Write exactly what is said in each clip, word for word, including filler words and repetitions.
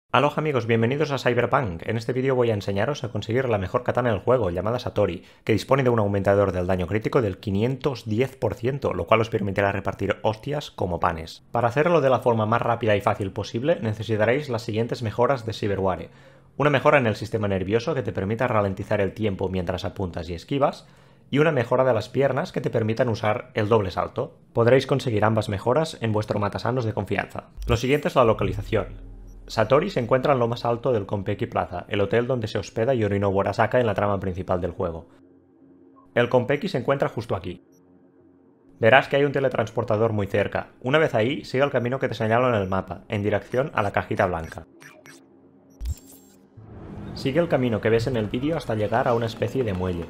Aloha amigos, bienvenidos a Cyberpunk. En este vídeo voy a enseñaros a conseguir la mejor katana del juego, llamada Satori, que dispone de un aumentador del daño crítico del quinientos diez por ciento, lo cual os permitirá repartir hostias como panes. Para hacerlo de la forma más rápida y fácil posible, necesitaréis las siguientes mejoras de Cyberware. Una mejora en el sistema nervioso que te permita ralentizar el tiempo mientras apuntas y esquivas, y una mejora de las piernas que te permitan usar el doble salto. Podréis conseguir ambas mejoras en vuestro matasanos de confianza. Lo siguiente es la localización. Satori se encuentra en lo más alto del Konpeki Plaza, el hotel donde se hospeda Yorinobu Arasaka en la trama principal del juego. El Konpeki se encuentra justo aquí. Verás que hay un teletransportador muy cerca. Una vez ahí, sigue el camino que te señalo en el mapa, en dirección a la cajita blanca. Sigue el camino que ves en el vídeo hasta llegar a una especie de muelle.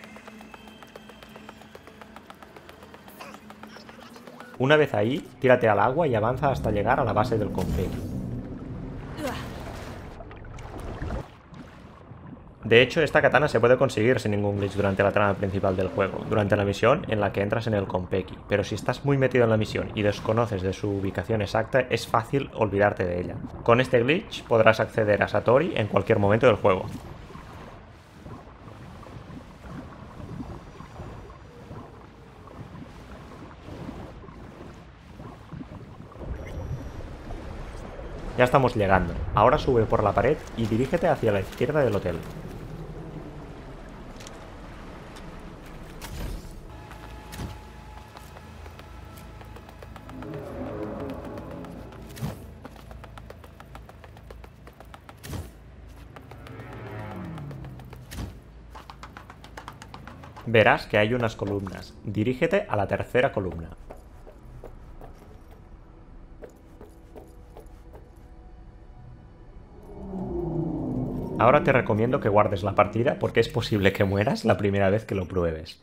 Una vez ahí, tírate al agua y avanza hasta llegar a la base del Konpeki. De hecho, esta katana se puede conseguir sin ningún glitch durante la trama principal del juego, durante la misión en la que entras en el Konpeki, pero si estás muy metido en la misión y desconoces de su ubicación exacta, es fácil olvidarte de ella. Con este glitch podrás acceder a Satori en cualquier momento del juego. Ya estamos llegando. Ahora sube por la pared y dirígete hacia la izquierda del hotel. Verás que hay unas columnas. Dirígete a la tercera columna. Ahora te recomiendo que guardes la partida porque es posible que mueras la primera vez que lo pruebes.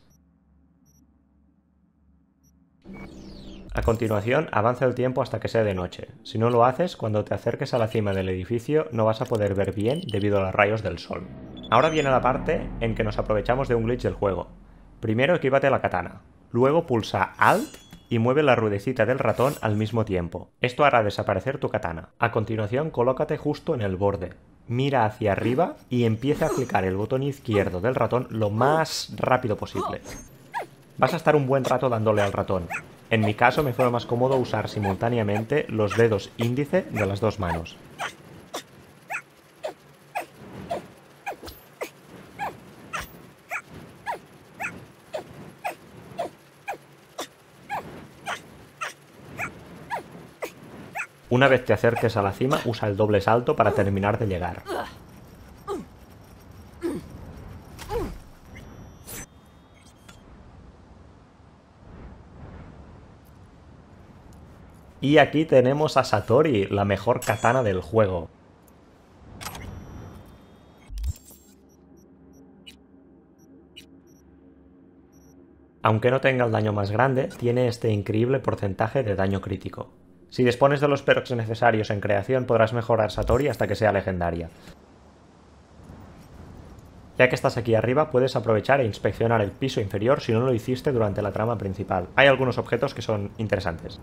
A continuación, avanza el tiempo hasta que sea de noche. Si no lo haces, cuando te acerques a la cima del edificio no vas a poder ver bien debido a los rayos del sol. Ahora viene la parte en que nos aprovechamos de un glitch del juego. Primero equípate la katana, luego pulsa Alt y mueve la ruedecita del ratón al mismo tiempo. Esto hará desaparecer tu katana. A continuación, colócate justo en el borde. Mira hacia arriba y empieza a clicar el botón izquierdo del ratón lo más rápido posible. Vas a estar un buen rato dándole al ratón. En mi caso me fue más cómodo usar simultáneamente los dedos índice de las dos manos. Una vez te acerques a la cima, usa el doble salto para terminar de llegar. Y aquí tenemos a Satori, la mejor katana del juego. Aunque no tenga el daño más grande, tiene este increíble porcentaje de daño crítico. Si dispones de los perks necesarios en creación, podrás mejorar Satori hasta que sea legendaria. Ya que estás aquí arriba, puedes aprovechar e inspeccionar el piso inferior si no lo hiciste durante la trama principal. Hay algunos objetos que son interesantes.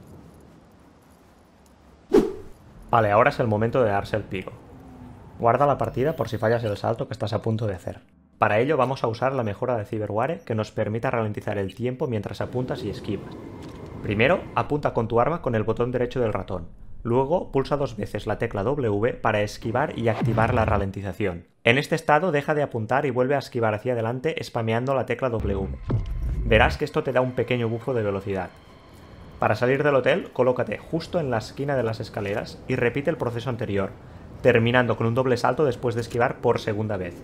Vale, ahora es el momento de darse el piro. Guarda la partida por si fallas el salto que estás a punto de hacer. Para ello vamos a usar la mejora de Cyberware que nos permita ralentizar el tiempo mientras apuntas y esquivas. Primero, apunta con tu arma con el botón derecho del ratón. Luego, pulsa dos veces la tecla W para esquivar y activar la ralentización. En este estado, deja de apuntar y vuelve a esquivar hacia adelante spameando la tecla W. Verás que esto te da un pequeño bufo de velocidad. Para salir del hotel, colócate justo en la esquina de las escaleras y repite el proceso anterior, terminando con un doble salto después de esquivar por segunda vez.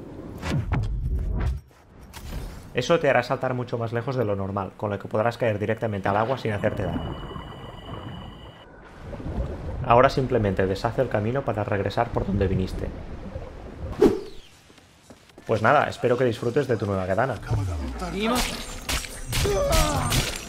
Eso te hará saltar mucho más lejos de lo normal, con lo que podrás caer directamente al agua sin hacerte daño. Ahora simplemente deshace el camino para regresar por donde viniste. Pues nada, espero que disfrutes de tu nueva katana.